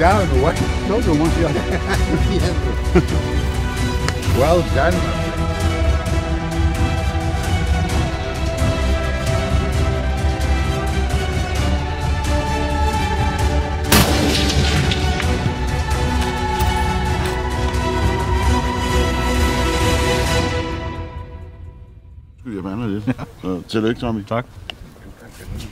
down the way. Told you once. Well done, my friend. Jeg vander lidt. Så tillykke, Tommy. Tak.